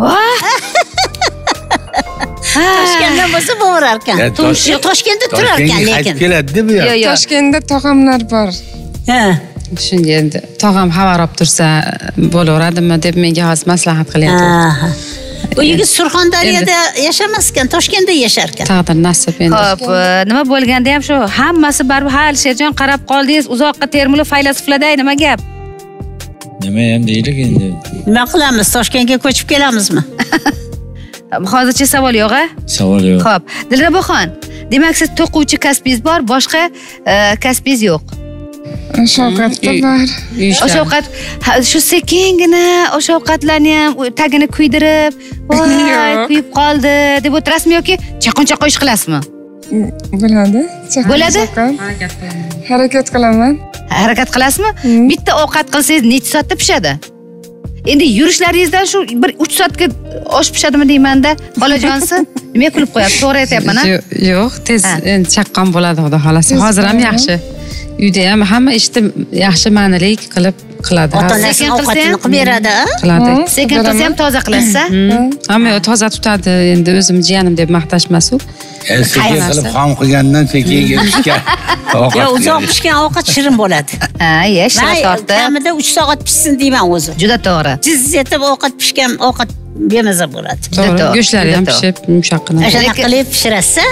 Toshkentdan bo'lsa bo'lar ekan. Toshkentda turar ekan lekin. Qaytib keladi-da bu yoq. Toshkentda tog'amlar bor. Ha. Shunga endi tog'am xabar olib tursa bo'laveradimi deb menga hozir maslahat qilyapti. Bu yigit Surxondaryoda yashamas ekan, Toshkentda yashar ekan. Taqdir nasib endi. Xo'p, nima bo'lganda ham shu hammasi baribir ha Alisherjon qarab qoldingiz, uzoqqa termilib faylasufladay nima gap? Nima ham deylik endi. Nima qilamiz? Toshkentga ko'chib kelamizmi? Hozircha savol yo'q-a? Savol yo'q. Xo'p, Dilrabaxon, demak siz to'quvchi kasbingiz bor, boshqa kasbingiz yo'q. Shavqatda bor. O'sha ovqat shu sekingina o'sha ovqatlarni ham tagini kuydirib, voy, kuyib qoldi deb o'tirasizmi yoki chaqon-chaqon ish qilasizmi? Bo'ladi. Bo'ladi? Harakat qilaman. Harakat qilasizmi? Bitta ovqat qilsangiz necha soatda pishadi? Endi yurishlaringizdan shu bir 3 soatga osh pishadimi deyman-da, bolajonsi. Nima kulib qo'yapsiz? To'g'ri aytyapman, ha? Yo'q, tez endi chaqqon bo'ladi, xudo xolasa. Hozir ham yaxshi. Uyda ham hamma ishni yaxshi ma'nilik qilib qiladi. Ota-onasi ovqatini qilib beradi, qiladi. Sekin qilsa ham toza qilasiz-a? Hamma toza tutadi, endi o'zim jiyanim deb maqtashmasu. Sekin qilib xom qilgandan sekin pishgan. Yo'q, uzoq pishgan ovqat shirin bo'ladi. Ha, shira tortib. Kamida 3 soat pishsin deyman o'zi. Juda to'g'ri. Jiz etib ovqat pishgan ovqat bemaza bo'ladi. To'g'ri. Go'shtlari ham pishib, yumshoq qiladi. Shuna qilib pishirasiz?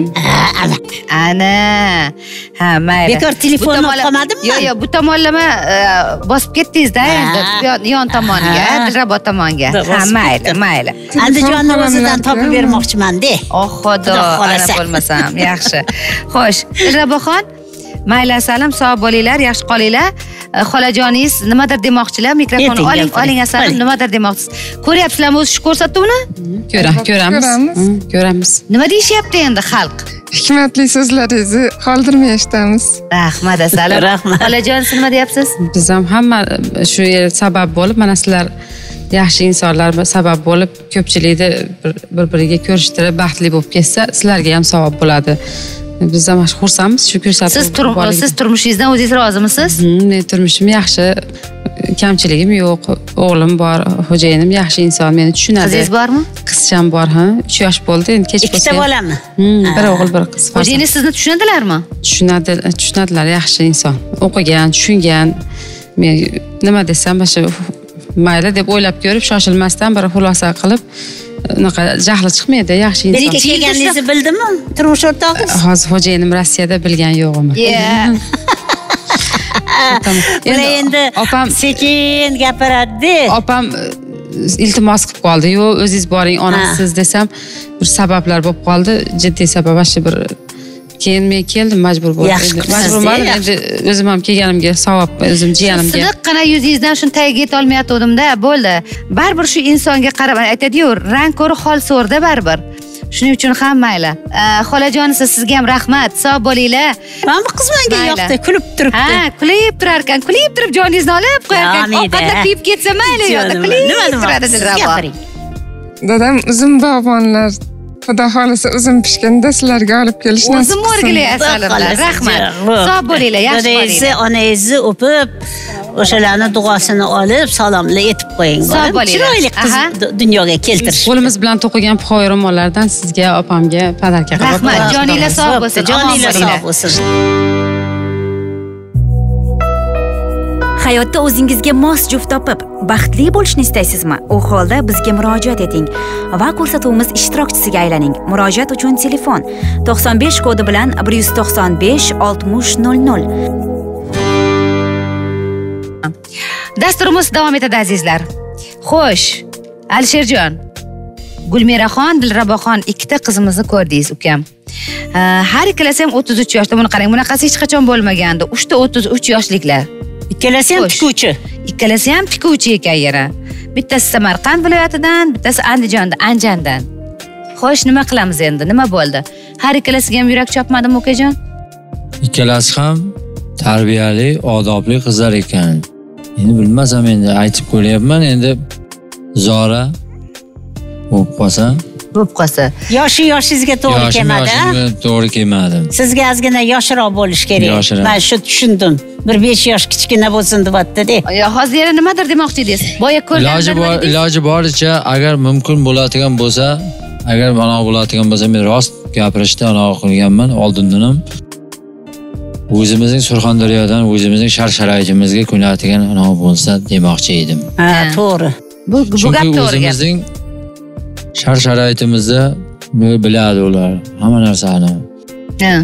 Ana. Ha, mayli. Bekor telefonni olmadimmi? Yo'q, bu tomonlama bosib ketdingiz-da endi yon tomoniga, Dilrabot tomoniga. Ha, mayli. Andijonni o'zidan topib bermoqchiman-da. Oh, xudo, ana bo'lmasam, yaxshi. Xo'sh, Dilrabaxon, mayli asalim, sog' bo'linglar, yaxshi qolinglar. Xolajoningiz nimadir demoqchilar, mikrofonni oling asalim, nimadir demoqchisiz. Ko'ryapsizlarmi o'zi shu ko'rsatuvni? Ko'ramiz. Nima deyishyapti endi xalq? Hikmatli so'zlaringizni qoldirmay eshitamiz. Rahmat asalim. Rahmat. Xolajon, siz nima deyapsiz? Biz ham hamma shu sabab bo'lib, mana sizlar yaxshi insonlar sabab bo'lib, ko'pchilikni bir-biriga ko'rishtirib, baxtli bo'lib ketsa, sizlarga ham savob bo'ladi. Biz ham xursandmiz shu ko'rsatuv. Siz turmushingizdan o'zingiz rozimisiz? Men turmushim yaxshi, kamchiligim yo'q. O'g'lim bor, xo'jayinim yaxshi inson, meni tushunadi. Qizingiz bormi? Qizcham bor, ha. 3 yosh bo'ldi, endi kech bo'lsa. Ikkita bolami? Bir o'g'il, bir qiz. Xo'jayingiz sizni tushunadilarmi? Tushunadilar, yaxshi inson. O'qigan, tushungan. Men nima desam, o'sha mayli deb o'ylab ko'rib, shoshilmasdan bir xulosa qilib, unaqa jahli chiqmaydi, yaxshi inson. Beriga kelganingizni bildimi? Turmush o'rtog'ingiz? Hozir xo'jayinim Rossiyada, bilgan yo'g'im. Bular endi opam sekin gapiradi. Opam iltimos qilib qoldi. Yo'q, o'zingiz boring, onasiz desam, bir sabablar bo'lib qoldi. Jiddiy sabab, mana bir keyin men keldim, majbur bo'ldim. Majbur bo'ldim. Endi o'zim ham kelganimga savob, o'zim jiyanimga. Sidiqqina yuzingizdan shuni tagiga yeta olmayotgandim-da, bo'ldi. Baribir shu insonga qarab aytadi-yu, rang ko'ri hol so'rda baribir. Shuning uchun ham mayli. Xolajonisiz, sizga ham rahmat. Sog' bo'linglar. Mana bu qiz menga yoqdi, kulib turibdi. Ha, kulib turar ekan, kulib turib joningizni olib qo'yar ekan. Ovqatlar kuyib ketsa mayli yo'qda, kulib turadi Dilrabo. dadam uzum bog'bonlar. Xudo xolisa uzum pishganda sizlarga olib kelish nasib O'zim o'rgilayapman. Rahmat. Sog' bo'linglar, yaxshi Dadangizga, onangizni o'pib, o'shalarni duosini olib, salomlar aytib qo'ying. Sog' bo'linglar. Chiroyli qiz dunyoga keltirish. Qo'limiz bilan to'qigan puxoy ro'mollardan sizga, opamga podarka qilib. Rahmat, joninglar sog' bo'lsin. Joninglar sog' bo'lsin. Hayotda o'zingizga mos juft topib, baxtli bo'lishni istaysizmi? U holda bizga murojaat eting va ko'rsatuvimiz ishtirokchisiga aylaning. Murojaat uchun telefon 95 kodi bilan 195 6000. Dasturimiz davom etadi azizlar. Xo'sh, Alisherjon, Gulmiraxon, Dilraboxon ikkita qizimizni ko'rdingiz, ukam. Har ikkalasi ham 33 yoshda. Buni qarang, bunaqasi hech qachon bo'lmagandi. 33 yoshliklar. Ikkalasi ham tikuvchi. Ikkalasi ham tikuvchi ekan yana. Bittasi Samarqand viloyatidan, bittasi Andijondan. Xo'sh, nima qilamiz endi? Nima bo'ldi? Har ikkalasiga ham yurak chopmadimi, ukajon? Ikkalasi ham tarbiyali, odobli qizlar ekan. Endi bilmasam, endi aytib ko'ryapman, endi Zora bo'lib qolsa. Yoshingizga to'g'ri kelmadi. Yoshimga to'g'ri kelmadi. Sizga ozgina yoshroq bo'lish kerak. Men shu tushundim. Bir 5 yosh kichkina bo'lsin debdi-da. Yo, hozir yana nimadir demoqchi edingiz. Boya ko'rgandim. Iloji boricha agar mumkin bo'ladigan bo'lsa, men rost gapirishda anaqa qilganman oldindan ham. O'zimizning Surxondaryodan, o'zimizning shart-sharoitimizga ko'nadigan anaqa bo'lsa demoqchi edim. Ha, to'g'ri. Bu gap to'g'ri. O'zimizning shart-sharoitimizni biladi ular, hamma narsani. Ha.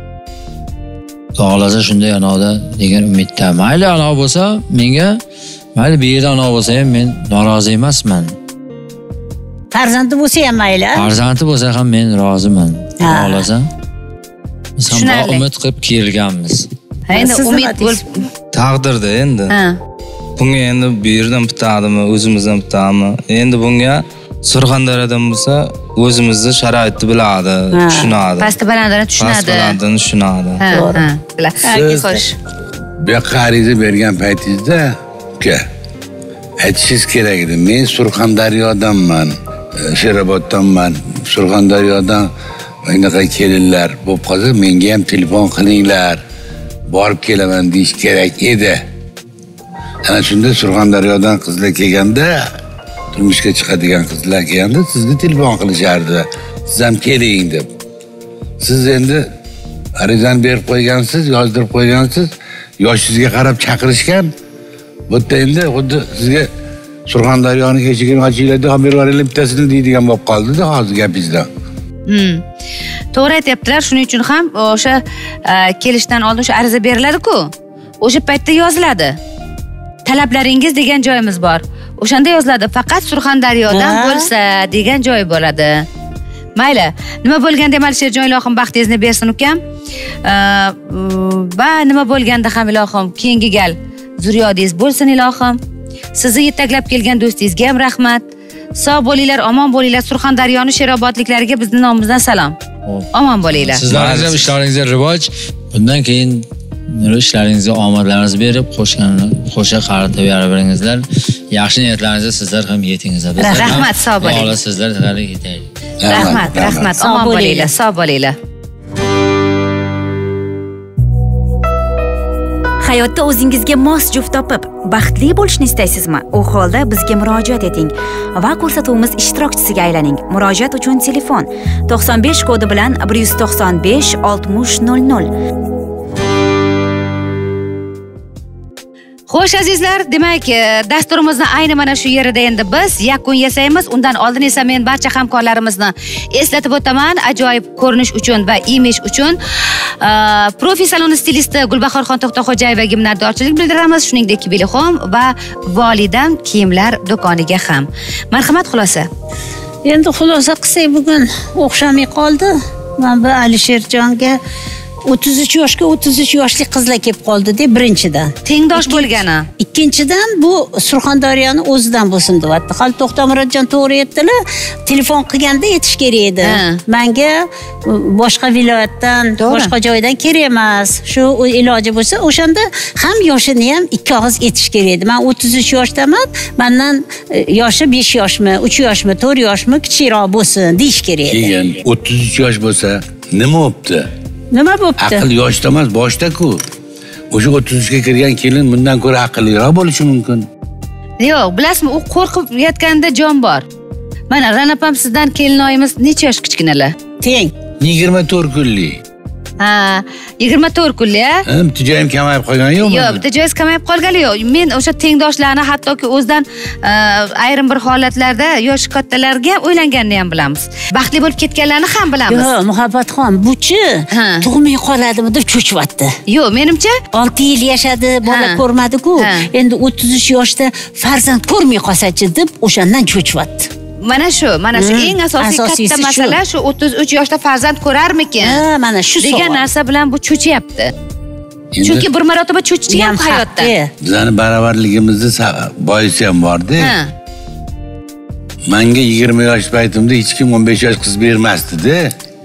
Xohlasa shunday anaqa degan umidda. Mayli anaqa bo'lsa, menga mayli bu yerda anaqa bo'lsa ham men norozi emasman. Farzandi bo'lsa ham mayli. Farzandi bo'lsa ham men roziman. Xohlasa. Biz ham umid qilib kelganmiz. Endi umid bo'lib taqdirda endi. Bunga endi bu yerdan bitadimi, o'zimizdan bitadimi? Endi bunga Surxondaryodan bo'lsa, o'zimizni sharoitni biladi, tushunadi. Past balandini tushunadi. Past balandini tushunadi. To'g'ri. Xo'sh. Bu yoqqa ariza bergan paytingizda, uka, aytishingiz kerak edi. Men Surxondaryodanman, Sheroboddanman. Surxondaryodan bunaqa kelinlar bo'lib qolsa, menga ham telefon qilinglar. Borib kelaman deyish kerak edi. Ana shunda Surxondaryodan qizlar kelganda, turmushga chiqadigan qizlar kelganda sizga telefon qilishardi. Siz ham keling deb. Siz endi arizani berib qo'ygansiz, yozdirib qo'ygansiz, yoshingizga qarab chaqirishgan. Bu yerda endi xuddi sizga Surxondaryoning eshigini ochinglar, xabar beringlar bittasini deydigan bo'lib qoldi-da hozir gapingizda. To'g'ri aytyaptilar, shuning uchun ham o'sha kelishdan oldin o'sha ariza beriladi-ku. O'sha paytda yoziladi. Talablaringiz degan joyimiz bor. O'shanda yoziladi, faqat Surxondaryodan bo'lsa degan joy bo'ladi. Mayli, nima bo'lganda ham Alisherjon ilohim baxtingizni bersin ukam. Va nima bo'lganda ham ilohim keyingi gal zurriyodingiz bo'lsin ilohim. Sizni yetaklab kelgan do'stingizga ham rahmat. Sog' bo'linglar, omon bo'linglar. Surxondaryoning Sherobodliklariga bizning nomimizdan salom. Omon bo'linglar. Sizlarning ham ishlaringizga rivoj. Bundan keyin ishlaringizga omadlaringizni berib, qo'sha qaratib yaraveringizlar. Yaxshi niyatlaringizni sizlar ham yetingizlar. Rahmat, sog' bo'ling. Alloh sizlar hali yetaylik. Rahmat. Omon bo'linglar, sog' bo'linglar. Hayotda o'zingizga mos juft topib, baxtli bo'lishni istaysizmi? U holda bizga murojaat eting va ko'rsatuvimiz ishtirokchisiga aylaning. Murojaat uchun telefon 95 kodi bilan 195 6000. Xo'sh azizlar, demak, dasturimizni ayni mana shu yerida endi biz yakun yasaymiz. Undan oldin esa men barcha hamkorlarimizni eslatib o'taman, ajoyib ko'rinish uchun va imij uchun Profi saloni stilisti Gulbahorxon To'xtaxo'jayevaga minnatdorchilik bildiramiz, shuningdek Bilixom va Volidam kiyimlar do'koniga ham. Marhamat, xulosa. Endi xulosa qilsak, bugun o'xshamay qoldi. Men bu Alisherjonga 33 yoshga 33 yoshli qizlar kelib qoldi-da, birinchidan. Tengdosh bo'lgani. Ikkinchidan bu Surxondaryoning o'zidan bo'lsin deyapti. Hali To'xtamurodjon to'g'ri aytdilar, telefon qilganda aytish kerak edi. Menga boshqa viloyatdan, boshqa joydan kerak emas. Shu iloji bo'lsa, o'shanda ham yoshini ham ikki og'iz aytish kerak edi. Men 33 yoshdaman, mendan yoshi 5 yoshmi, 3 yoshmi, 4 yoshmi kichikroq bo'lsin deyish kerak edi. Keyin 33 yosh bo'lsa, nima bo'pti? Nima bo'pti? Aql yoshda emas, boshda-ku. O'sha 33 ga kirgan kelin bundan ko'ra aqlliroq bo'lishi mumkin. Yo'q, bilasizmi, u qo'rqib yotganda jon bor. Mana Ranapam sizdan kelinoyimiz necha yosh kichkinalar? Teng. 24 kunlik. Ha, 24 kunlik, a? Bitta joyim kamayib qolgani yo'qmi? Yo'q, bitta joyingiz kamayib qolgani yo'q. Men o'sha tengdoshlarni hattoki o'zdan ayrim bir holatlarda yoshi kattalarga o'ylanganini ham bilamiz. Baxtli bo'lib ketganlarni ham bilamiz. Yo'q, Muhabbatxon, buchi tug'may qoladimi deb cho'chyapti. Yo'q, menimcha 6 yil yashadi, bola ko'rmadi-ku. Endi 33 yoshda farzand ko'rmay qolsa-chi deb o'shandan cho'chyapti. Mana shu eng asosiy katta masala shu 33 yoshda farzand ko'rarmikin? Ha, mana shu degan narsa bilan bu cho'chyapti. Chunki bir marotaba cho'chishi ham hayotda. Bizning baravarligimizni boisi ham bor-da. Menga 20 yosh paytimda hech kim 15 yosh qiz bermasdi-da.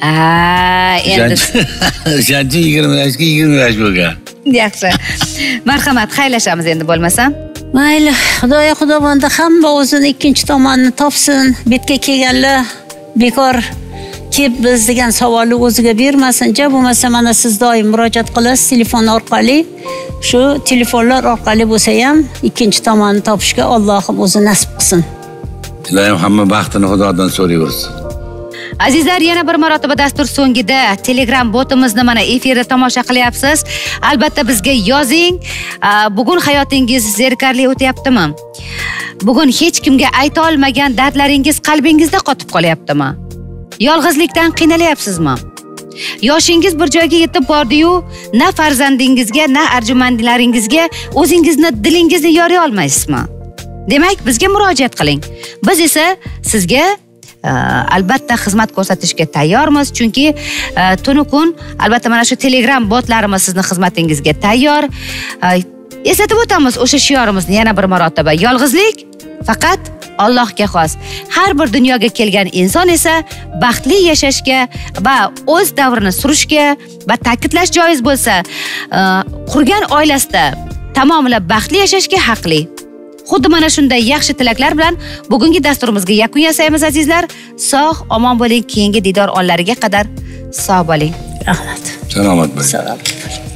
Endi o'shancha 20 yoshga 20 yosh bo'lgan. Yaxshi. Marhamat, xayrlashamiz endi bo'lmasam. Mayli, Xudoya xudovanda hamma o'zini ikkinchi tomonini topsin. Betga kelganlar bekor kelib biz degan savolni o'ziga bermasin. Ja bo'lmasa mana siz doim murojaat qilasiz telefon orqali. Shu telefonlar orqali bo'lsa ham ikkinchi tomonni topishga Allohim o'zi nasib qilsin. Ilohim hamma baxtini Xudodan so'rayversin. Azizlar, yana bir marotaba dastur so'ngida Telegram botimizni mana efirda tomosha qilyapsiz. Albatta bizga yozing. Bugun hayotingiz zerikarli o'tyaptimi? Bugun hech kimga ayta olmagan dardlaringiz qalbingizda qotib qolyaptimi? Yolg'izlikdan qiynalyapsizmi? Yoshingiz bir joyga yetib bordi-yu, na farzandingizga, na arjumandlaringizga o'zingizni, dilingizni yoray olmaysizmi? Demak, bizga murojaat qiling. Biz esa sizga albatta xizmat ko'rsatishga tayyormiz, chunki tunu kun albatta mana shu Telegram botlarimiz sizning xizmatingizga tayyor. Eslatib o'tamiz o'sha shiorimizni yana bir marotaba. Yolg'izlik faqat Allohga xos. Har bir dunyoga kelgan inson esa baxtli yashashga va o'z davrini surishga va ta'kidlash joiz bo'lsa, qurgan oilasida tamomila baxtli yashashga haqli. Xuddi mana shunday yaxshi tilaklar bilan bugungi dasturimizga yakun yasaymiz azizlar. Sog', omon bo'ling, keyingi didor onlariga qadar sog' bo'ling. Rahmat. Salomat bo'ling. Salomat bo'ling.